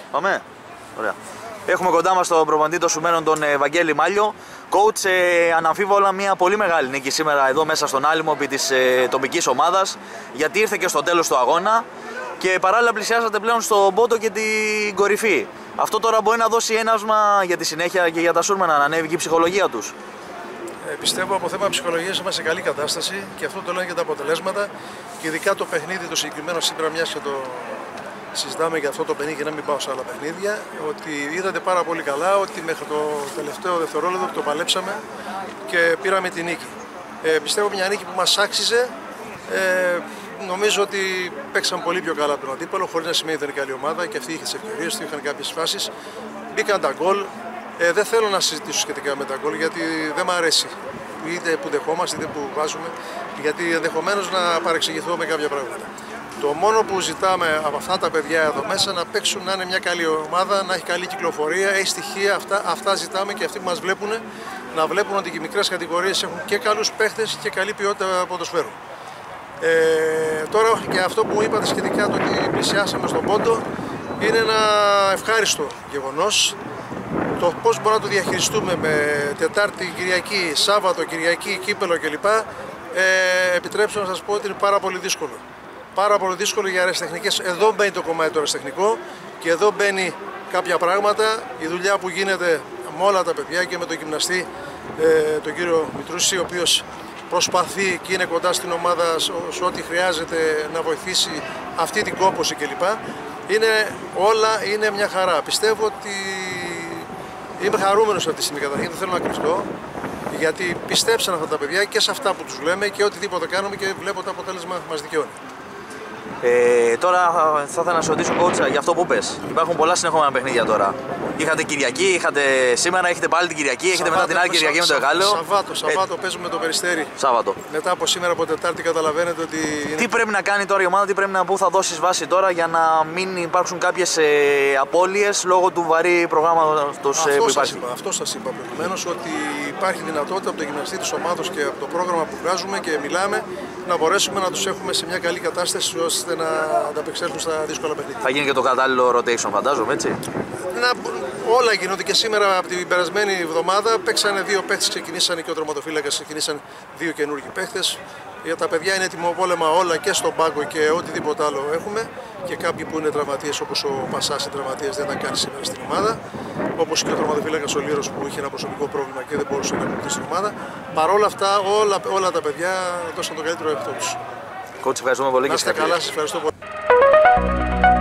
Πάμε. Ωραία. Έχουμε κοντά μας τον προπονητή των Σουμένων, τον Βαγγέλη Μάλιο. Coach, αναμφίβολα μια πολύ μεγάλη νίκη σήμερα εδώ μέσα στον Άλυμο επί της τοπικής ομάδας, γιατί ήρθε και στο τέλος του αγώνα και παράλληλα πλησιάσατε πλέον στον πόντο και την κορυφή. Αυτό τώρα μπορεί να δώσει έναυσμα για τη συνέχεια και για τα Σούρμενα, να ανέβει και η ψυχολογία τους. Πιστεύω από θέμα ψυχολογίας είμαστε σε καλή κατάσταση και αυτό το λένε και τα αποτελέσματα. Και ειδικά το παιχνίδι το συγκεκριμένο σήμερα, μιας και το συζητάμε για αυτό το παιχνίδι και να μην πάω σε άλλα παιχνίδια, ότι είδατε πάρα πολύ καλά ότι μέχρι το τελευταίο δευτερόλεπτο το παλέψαμε και πήραμε τη νίκη. Πιστεύω μια νίκη που μας άξιζε. Νομίζω ότι παίξαν πολύ πιο καλά από τον αντίπαλο, χωρίς να σημαίνει ότι ήταν καλή ομάδα και αυτοί είχαν τις ευκαιρίες, είχαν κάποιες φάσεις. Μπήκαν τα γκολ. Δεν θέλω να συζητήσω σχετικά με τα γκολ γιατί δεν μου αρέσει. Είτε που δεχόμαστε είτε που βάζουμε, γιατί ενδεχομένως να παρεξηγηθώ με κάποια πράγματα. Το μόνο που ζητάμε από αυτά τα παιδιά εδώ μέσα να παίξουν, να είναι μια καλή ομάδα, να έχει καλή κυκλοφορία, έχει στοιχεία, αυτά ζητάμε και αυτοί που μας βλέπουν να βλέπουν ότι οι μικρές κατηγορίες έχουν και καλούς παίχτες και καλή ποιότητα ποδοσφαίρου. Τώρα και αυτό που μου είπατε σχετικά το ότι πλησιάσαμε στον πόντο είναι ένα ευχάριστο γεγονός. Το πώς μπορούμε να το διαχειριστούμε με Τετάρτη, Κυριακή, Σάββατο, Κυριακή, κύπελο κλπ. Επιτρέψτε να σας πω ότι είναι πάρα πολύ δύσκολο. Πάρα πολύ δύσκολο για αεραστεχνικές. Εδώ μπαίνει το κομμάτι το αεραστεχνικό και εδώ μπαίνει κάποια πράγματα. Η δουλειά που γίνεται με όλα τα παιδιά και με τον γυμναστή, τον κύριο Μητρούση, ο οποίος προσπαθεί και είναι κοντά στην ομάδα σε ό,τι χρειάζεται να βοηθήσει αυτή την κόπωση κλπ. Όλα είναι μια χαρά. Πιστεύω ότι είμαι χαρούμενος αυτή τη στιγμή καταρχήν, δεν θέλω να κρυφτώ, γιατί πιστέψαν αυτά τα παιδιά και σε αυτά που τους λέμε και οτιδήποτε κάνουμε και βλέπω το αποτέλεσμα μας δικαιώνει. Τώρα θα ήθελα να σου ρωτήσω, coach, για αυτό που πες. Υπάρχουν πολλά συνεχόμενα παιχνίδια τώρα. Είχατε Κυριακή, είχατε σήμερα, έχετε πάλι την Κυριακή, έχετε μετά την άλλη Κυριακή με το Εγάλεο. Σαββάτο παίζουμε με το Περιστέρι. Σάββατο. Μετά από σήμερα από Τετάρτη καταλαβαίνετε ότι. Τι πρέπει να κάνει τώρα η ομάδα, πού θα δώσεις βάση τώρα για να μην υπάρξουν κάποιες απώλειες λόγω του βαρύ προγράμματος που υπάρχει. Αυτό σας είπα προηγουμένως, ότι υπάρχει δυνατότητα από το γυμναστή της ομάδας και από το πρόγραμμα που βγάζουμε και μιλάμε να μπορέσουμε να τους έχουμε σε μια καλή κατάσταση ώστε να ανταπεξέλθουν στα δύσκολα παιχνίδια. Θα γίνει και το κατάλληλο rotation, φαντάζομαι, έτσι. Όλα γίνονται και σήμερα από την περασμένη εβδομάδα. Παίξανε δύο παίχτες, ξεκινήσανε και ο τερματοφύλακας, ξεκινήσαν δύο καινούργιοι παίχτες. Για τα παιδιά είναι ετοιμοπόλεμα όλα και στον πάγκο και οτιδήποτε άλλο έχουμε. Και κάποιοι που είναι τραυματίες, όπως ο Πασάς, είναι τραυματίες, δεν τα κάνει σήμερα στην ομάδα. Όπως και ο τερματοφύλακας ο Λύρος που είχε ένα προσωπικό πρόβλημα και δεν μπορούσε να εκπληκτεί στην ομάδα. Παρ' όλα αυτά, όλα τα παιδιά δώσαν το καλύτερο εαυτό τους. Coach, ευχαριστούμε πολύ και καλά, σας ευχαριστώ πολύ.